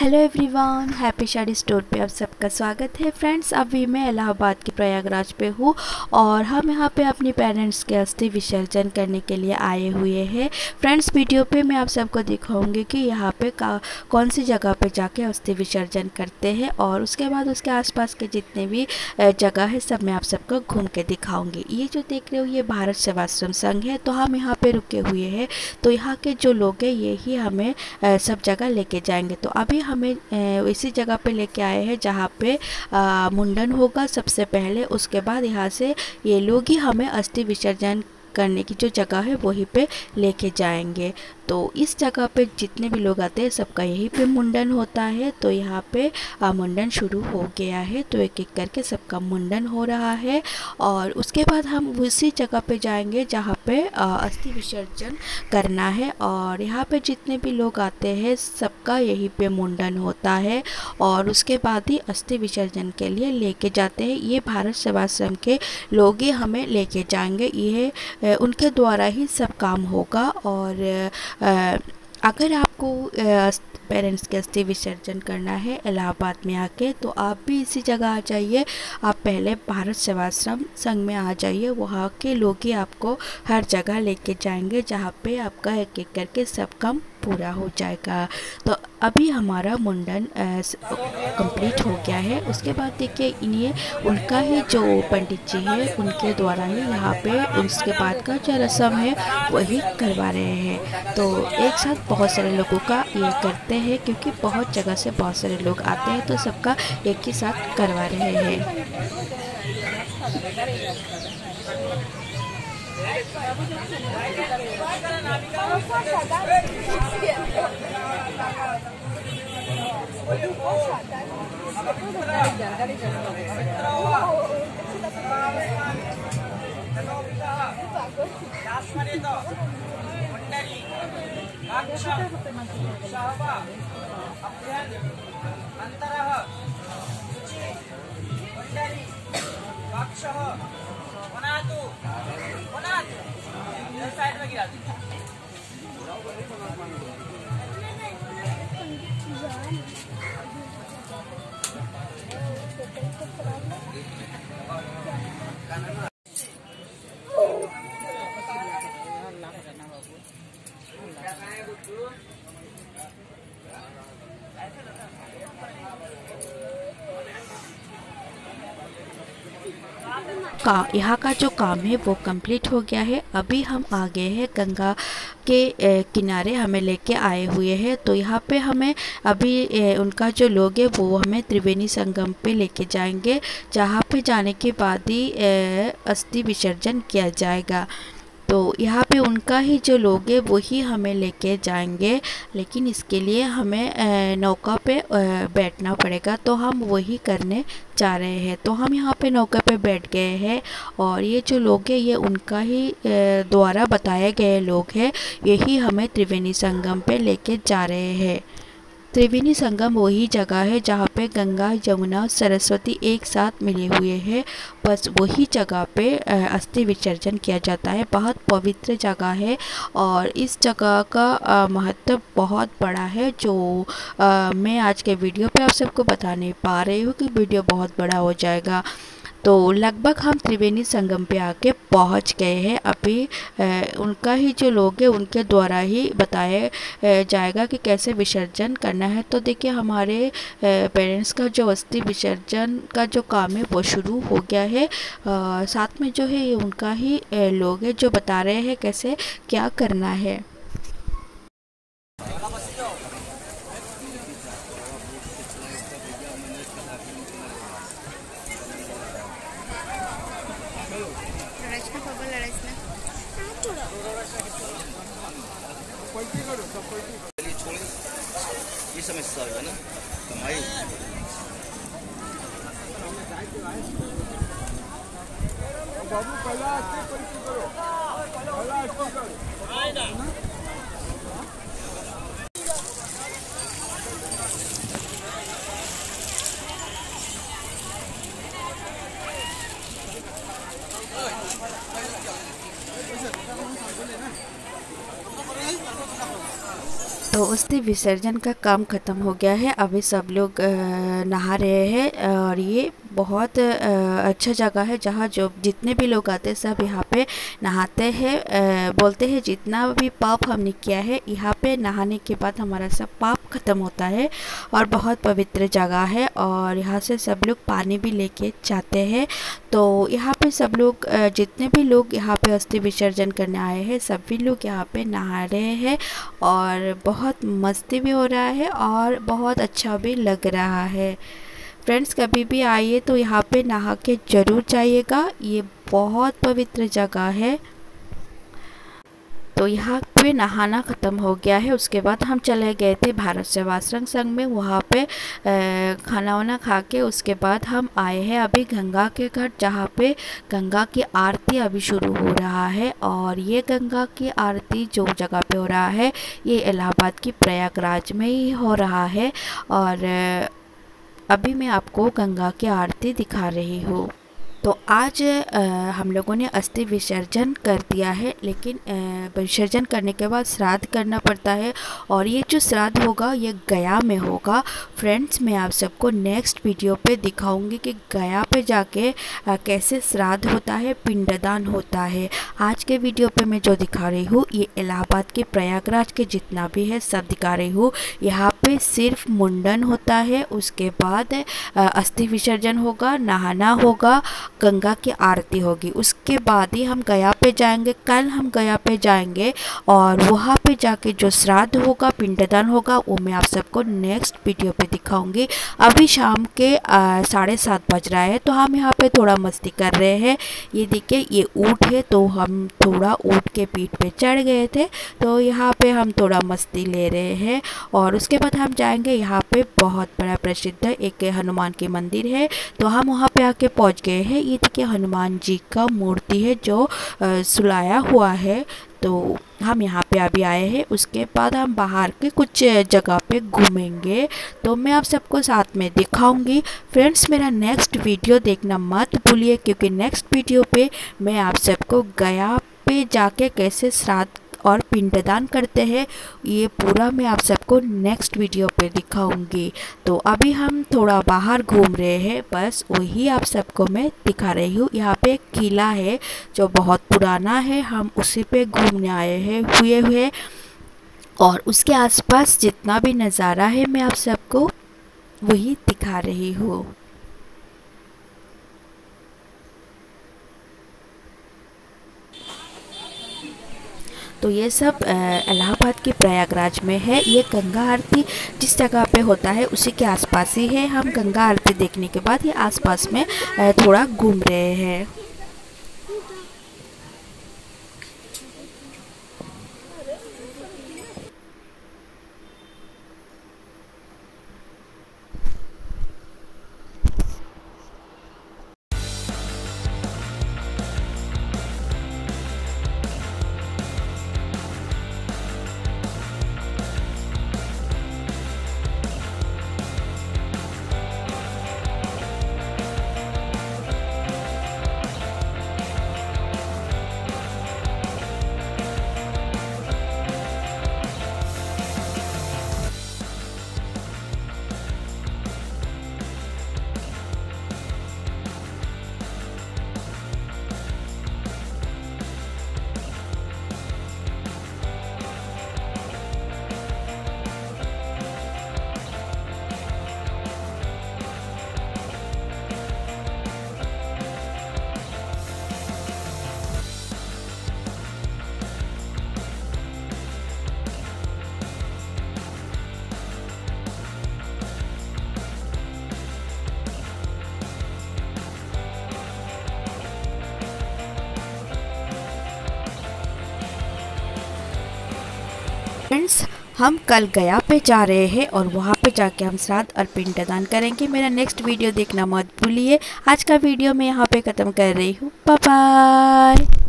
Hello everyone, happy Shaadi store पे आप सबका स्वागत है। फ्रेंड्स, अभी मैं इलाहाबाद के प्रयागराज पे हूँ और हम यहाँ पे अपने पेरेंट्स के अस्थि विसर्जन करने के लिए आए हुए हैं। फ्रेंड्स, वीडियो पे मैं आप सबको दिखाऊंगी कि यहाँ पे कौन सी जगह पे जाके अस्थि विसर्जन करते हैं और उसके बाद उसके आसपास के जितने भी जगह है सब मैं आप सबको घूम के दिखाऊँगी। ये जो देख रहे हो ये भारत सेवाश्रम संघ है, तो हम यहाँ पे रुके हुए हैं। तो यहाँ के जो लोग हैं ये ही हमें सब जगह लेके जाएंगे। तो अभी हमें इसी जगह पे लेके आए हैं जहाँ पे मुंडन होगा सबसे पहले। उसके बाद यहाँ से ये लोग ही हमें अस्थि विसर्जन करने की जो जगह है वहीं पे लेके जाएंगे। तो इस जगह पे जितने भी लोग आते हैं सबका यहीं पे मुंडन होता है। तो यहाँ पे मुंडन शुरू हो गया है, तो एक एक करके सबका मुंडन हो रहा है और उसके बाद हम उसी जगह पे जाएंगे जहाँ पे अस्थि विसर्जन करना है। और यहाँ पे जितने भी लोग आते हैं सबका यहीं पे मुंडन होता है और उसके बाद ही अस्थि विसर्जन के लिए लेके जाते हैं। ये भारत सेवाश्रम के लोग ही हमें लेके जाएंगे, ये उनके द्वारा ही सब काम होगा। और अगर आपको पेरेंट्स के अस्थि विसर्जन करना है इलाहाबाद में आके तो आप भी इसी जगह आ जाइए। आप पहले भारत सेवाश्रम संघ में आ जाइए, वहाँ के लोग ही आपको हर जगह लेके जाएंगे जहाँ पे आपका एक एक करके सब काम पूरा हो जाएगा। तो अभी हमारा मुंडन कंप्लीट हो गया है। उसके बाद देखिए इन्हें उनका ही जो पंडित जी है उनके द्वारा ही यहाँ पे उसके बाद का जो रस्म है वही करवा रहे हैं। तो एक साथ बहुत सारे लोगों का ये करते हैं क्योंकि बहुत जगह से बहुत सारे लोग आते हैं, तो सबका एक ही साथ करवा रहे हैं। यहाँ का जो काम है वो कंप्लीट हो गया है। अभी हम आ गए हैं गंगा के किनारे, हमें लेके आए हुए हैं। तो यहाँ पे हमें अभी उनका जो लोग है वो हमें त्रिवेणी संगम पे लेके जाएंगे, जहाँ पे जाने के बाद ही अस्थि विसर्जन किया जाएगा। तो यहाँ पे उनका ही जो लोग हैं वही हमें लेके जाएंगे, लेकिन इसके लिए हमें नौका पे बैठना पड़ेगा, तो हम वही करने जा रहे हैं। तो हम यहाँ पे नौका पे बैठ गए हैं और ये जो लोग हैं ये उनका ही द्वारा बताए गए लोग हैं, यही हमें त्रिवेणी संगम पे लेके जा रहे हैं। त्रिवेणी संगम वही जगह है जहाँ पे गंगा यमुना सरस्वती एक साथ मिले हुए हैं, बस वही जगह पे अस्थि विसर्जन किया जाता है। बहुत पवित्र जगह है और इस जगह का महत्व बहुत बड़ा है, जो मैं आज के वीडियो पे आप सबको बता नहीं पा रही हूँ कि वीडियो बहुत बड़ा हो जाएगा। तो लगभग हम त्रिवेणी संगम पे आके पहुंच गए हैं। अभी उनका ही जो लोग हैं उनके द्वारा ही बताया जाएगा कि कैसे विसर्जन करना है। तो देखिए हमारे पेरेंट्स का जो अस्थि विसर्जन का जो काम है वो शुरू हो गया है। साथ में जो है ये उनका ही लोग हैं जो बता रहे हैं कैसे क्या करना है। ये समस्या है ना कमाई। बाबू पहला तो अस्थि विसर्जन का काम ख़त्म हो गया है। अभी सब लोग नहा रहे हैं और ये बहुत अच्छा जगह है जहाँ जो जितने भी लोग आते हैं सब यहाँ पे नहाते हैं। बोलते हैं जितना भी पाप हमने किया है यहाँ पे नहाने के बाद हमारा सब पाप ख़त्म होता है और बहुत पवित्र जगह है। और यहाँ से सब लोग पानी भी लेके जाते हैं। तो यहाँ पे सब लोग जितने भी लोग यहाँ पे अस्थि विसर्जन करने आए हैं सभी लोग यहाँ पे नहा रहे हैं और बहुत मस्ती भी हो रहा है और बहुत अच्छा भी लग रहा है। फ्रेंड्स, कभी भी आइए तो यहाँ पे नहा के ज़रूर जाइएगा, ये बहुत पवित्र जगह है। तो यहाँ पे नहाना ख़त्म हो गया है। उसके बाद हम चले गए थे भारत सेवाश्रम संघ में, वहाँ पे खाना वाना खा के उसके बाद हम आए हैं अभी गंगा के घाट, जहाँ पे गंगा की आरती अभी शुरू हो रहा है। और ये गंगा की आरती जो जगह पे हो रहा है ये इलाहाबाद की प्रयागराज में ही हो रहा है। और अभी मैं आपको गंगा की आरती दिखा रही हूँ। तो आज हम लोगों ने अस्थि विसर्जन कर दिया है, लेकिन विसर्जन करने के बाद श्राद्ध करना पड़ता है और ये जो श्राद्ध होगा ये गया में होगा। फ्रेंड्स, मैं आप सबको नेक्स्ट वीडियो पे दिखाऊंगी कि गया पे जाके कैसे श्राद्ध होता है, पिंडदान होता है। आज के वीडियो पे मैं जो दिखा रही हूँ ये इलाहाबाद के प्रयागराज के जितना भी है सब दिखा रही हूँ। यहाँ पे सिर्फ मुंडन होता है, उसके बाद अस्थि विसर्जन होगा, नहाना होगा, गंगा की आरती होगी, उसके बाद ही हम गया पे जाएंगे। कल हम गया पे जाएंगे और वहाँ पे जाके जो श्राद्ध होगा, पिंडदान होगा, वो मैं आप सबको नेक्स्ट वीडियो पे दिखाऊंगी। अभी शाम के 7:30 बज रहा है तो हम यहाँ पे थोड़ा मस्ती कर रहे हैं। ये देखिए ये ऊँट है, तो हम थोड़ा ऊँट के पीठ पे चढ़ गए थे, तो यहाँ पे हम थोड़ा मस्ती ले रहे हैं। और उसके बाद हम जाएंगे, यहाँ पे बहुत बड़ा प्रसिद्ध एक हनुमान की मंदिर है, तो हम वहाँ पे आके पहुँच गए हैं। ये देखिए हनुमान जी का मूर्ति है जो सुलाया हुआ है, तो हम यहाँ पे अभी आए हैं। उसके बाद हम बाहर के कुछ जगह पे घूमेंगे, तो मैं आप सबको साथ में दिखाऊंगी। फ्रेंड्स, मेरा नेक्स्ट वीडियो देखना मत भूलिए, क्योंकि नेक्स्ट वीडियो पे मैं आप सबको गया पे जाके कैसे श्राद्ध और पिंडदान करते हैं ये पूरा मैं आप सबको नेक्स्ट वीडियो पे दिखाऊंगी। तो अभी हम थोड़ा बाहर घूम रहे हैं, बस वही आप सबको मैं दिखा रही हूँ। यहाँ पे एक किला है जो बहुत पुराना है, हम उसी पे घूमने आए हैं हुए और उसके आसपास जितना भी नज़ारा है मैं आप सबको वही दिखा रही हूँ। तो ये सब इलाहाबाद के प्रयागराज में है। ये गंगा आरती जिस जगह पे होता है उसी के आसपास ही है। हम गंगा आरती देखने के बाद ये आसपास में थोड़ा घूम रहे हैं। फ्रेंड्स, हम कल गया पे जा रहे हैं और वहाँ पे जाके हम श्राद्ध और पिंडदान करेंगे। मेरा नेक्स्ट वीडियो देखना मत भूलिए। आज का वीडियो मैं यहाँ पे ख़त्म कर रही हूँ। Bye bye.